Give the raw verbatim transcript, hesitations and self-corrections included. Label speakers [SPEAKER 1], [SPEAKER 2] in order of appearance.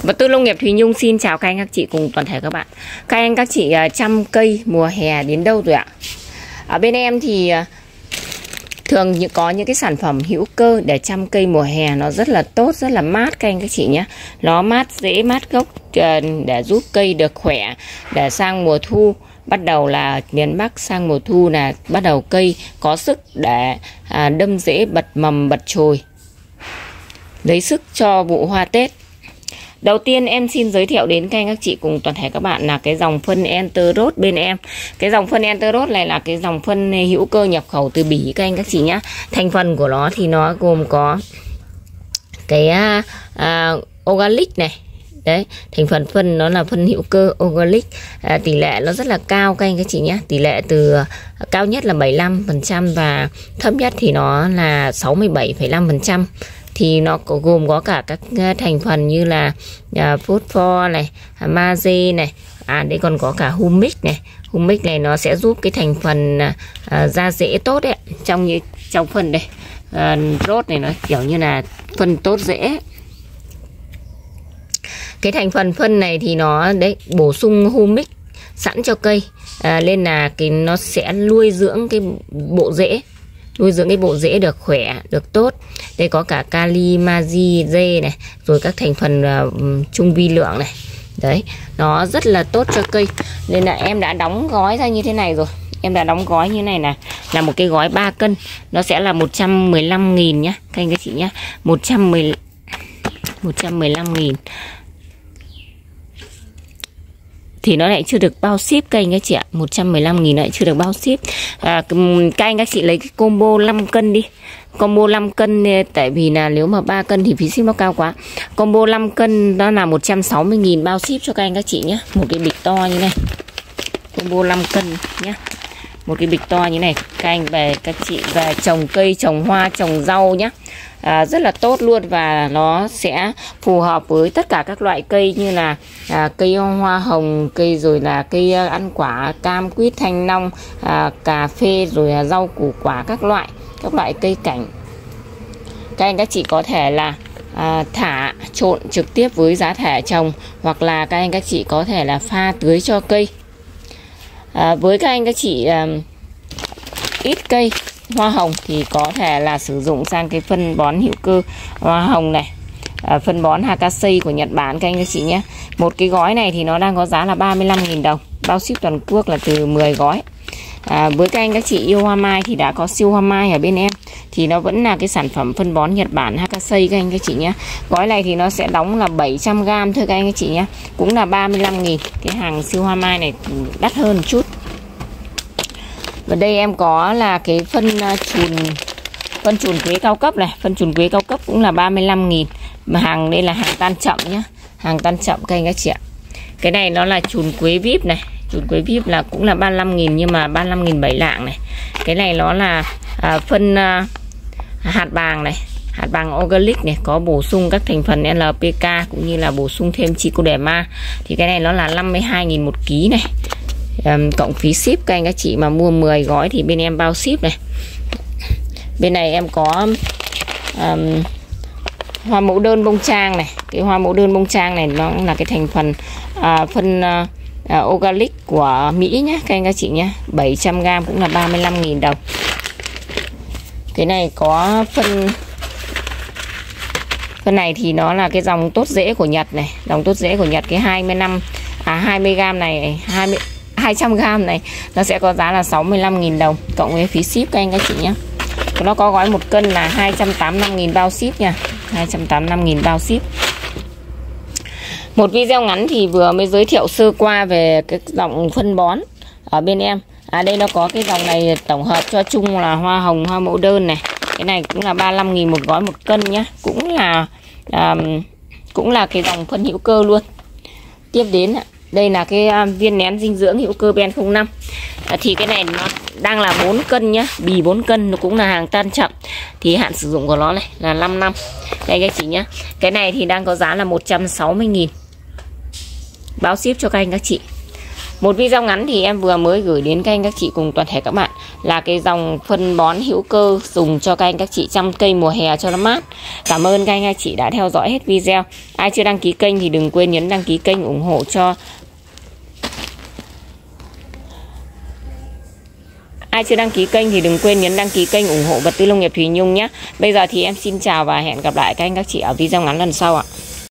[SPEAKER 1] Vật tư nông nghiệp Thùy Nhung xin chào các anh các chị cùng toàn thể các bạn. Các anh các chị chăm cây mùa hè đến đâu rồi ạ? Ở bên em thì thường có những cái sản phẩm hữu cơ để chăm cây mùa hè nó rất là tốt, rất là mát các anh các chị nhé. Nó mát rễ, mát gốc để giúp cây được khỏe, để sang mùa thu bắt đầu là miền Bắc sang mùa thu là bắt đầu cây có sức để à, đâm rễ, bật mầm, bật chồi, lấy sức cho vụ hoa Tết. Đầu tiên em xin giới thiệu đến các anh các chị cùng toàn thể các bạn là cái dòng phân Enteros bên em. Cái dòng phân Enteros này là cái dòng phân hữu cơ nhập khẩu từ Bỉ các anh các chị nhé. Thành phần của nó thì nó gồm có cái à, à, organic này. Đấy, thành phần phân nó là phân hữu cơ organic, à, tỷ lệ nó rất là cao các anh các chị nhé. Tỷ lệ từ cao nhất là bảy mươi lăm phần trăm và thấp nhất thì nó là sáu mươi bảy phẩy năm phần trăm. Thì nó có, gồm có cả các thành phần như là à, phosphor này, magie này, à đây còn có cả humic này. Humic này nó sẽ giúp cái thành phần à, ra rễ tốt đấy. Trong như trong phần đây, à, rốt này nó kiểu như là phân tốt rễ. Cái thành phần phân này thì nó đấy bổ sung humic sẵn cho cây, à, nên là cái nó sẽ nuôi dưỡng cái bộ rễ, nuôi dưỡng cái bộ rễ được khỏe, được tốt. Đây có cả kali, magie, dê này, rồi các thành phần uh, trung vi lượng này. Đấy, nó rất là tốt cho cây. Nên là em đã đóng gói ra như thế này rồi. Em đã đóng gói như này là là một cái gói ba cân, nó sẽ là một trăm mười lăm nghìn nhá các anh các chị nhá. một trăm mười lăm nghìn. Thì nó lại chưa được bao ship các anh các chị ạ. một trăm mười lăm nghìn lại chưa được bao ship. à, Các anh các chị lấy cái combo năm cân đi. Combo năm cân, tại vì là nếu mà ba cân thì phí ship nó cao quá. Combo năm cân đó là một trăm sáu mươi nghìn bao ship cho các anh các chị nhé. Một cái bịch to như này, combo năm cân nhé. Một cái bịch to như này. Các anh về, các chị về trồng cây, trồng hoa, trồng rau nhé. À, rất là tốt luôn, và nó sẽ phù hợp với tất cả các loại cây như là à, cây hoa hồng, cây rồi là cây ăn quả, cam, quýt, thanh long, à, cà phê, rồi là rau củ quả, các loại các loại cây cảnh. Các anh các chị có thể là à, thả trộn trực tiếp với giá thể trồng, hoặc là các anh các chị có thể là pha tưới cho cây. À, với các anh các chị à, ít cây hoa hồng thì có thể là sử dụng sang cái phân bón hữu cơ hoa hồng này, à, phân bón Hakasei của Nhật Bản các anh các chị nhé. Một cái gói này thì nó đang có giá là ba mươi lăm nghìn đồng, bao ship toàn quốc là từ mười gói. À, với các anh các chị yêu hoa mai thì đã có siêu hoa mai ở bên em, thì nó vẫn là cái sản phẩm phân bón Nhật Bản Hakasei các anh các chị nhé. Gói này thì nó sẽ đóng là bảy trăm gam thôi các anh các chị nhé, cũng là ba mươi lăm nghìn. Cái hàng siêu hoa mai này đắt hơn một chút. Và đây em có là cái phân chùn phân chùn quế cao cấp này, phân chùn quế cao cấp cũng là ba mươi lăm nghìn. Mà hàng đây là hàng tan chậm nhá, hàng tan chậm các anh các chị ạ. Cái này nó là chùn quế vê i pê này, chùn quế vê i pê là cũng là ba mươi lăm nghìn, nhưng mà ba mươi lăm nghìn bảy lạng này. Cái này nó là à, phân à, hạt bàng này, hạt bàng organic này, có bổ sung các thành phần en pê ca cũng như là bổ sung thêm trichoderma. Thì cái này nó là năm mươi hai nghìn một ký này. Um, cộng phí ship các anh các chị mà mua mười gói thì bên em bao ship này. Bên này em có um, hoa mẫu đơn bông trang này. Cái hoa mẫu đơn bông trang này nó là cái thành phần uh, phân uh, uh, organic của Mỹ nhé các anh các chị nhé. Bảy trăm gam cũng là ba mươi lăm nghìn đồng. Cái này có phân Phân này thì nó là cái dòng tốt rễ của Nhật này, dòng tốt rễ của Nhật. Cái hai mươi năm à hai mươi gam này, hai mươi hai trăm gam này nó sẽ có giá là sáu mươi lăm nghìn đồng cộng với phí ship các anh các chị nhé. Nó có gói một cân là hai trăm tám mươi lăm nghìn bao ship nha, hai trăm tám mươi lăm nghìn bao ship. Một video ngắn thì vừa mới giới thiệu sơ qua về cái dòng phân bón ở bên em. À đây nó có cái dòng này tổng hợp cho chung là hoa hồng, hoa mẫu đơn này. Cái này cũng là ba mươi lăm nghìn một gói một cân nhá, cũng là um, cũng là cái dòng phân hữu cơ luôn. Tiếp đến đây là cái viên nén dinh dưỡng hữu cơ Ben không năm. À, thì cái này nó đang là bốn cân nhá, bì bốn cân, nó cũng là hàng tan chậm. Thì hạn sử dụng của nó này là năm năm. Đây các chị nhá. Cái này thì đang có giá là một trăm sáu mươi nghìn. Báo ship cho các anh các chị. Một video ngắn thì em vừa mới gửi đến các anh các chị cùng toàn thể các bạn là cái dòng phân bón hữu cơ dùng cho các anh các chị chăm cây mùa hè cho nó mát. Cảm ơn các anh các chị đã theo dõi hết video. Ai chưa đăng ký kênh thì đừng quên nhấn đăng ký kênh ủng hộ cho Ai chưa đăng ký kênh thì đừng quên nhấn đăng ký kênh ủng hộ vật tư nông nghiệp Thùy Nhung nhé. Bây giờ thì em xin chào và hẹn gặp lại các anh các chị ở video ngắn lần sau ạ.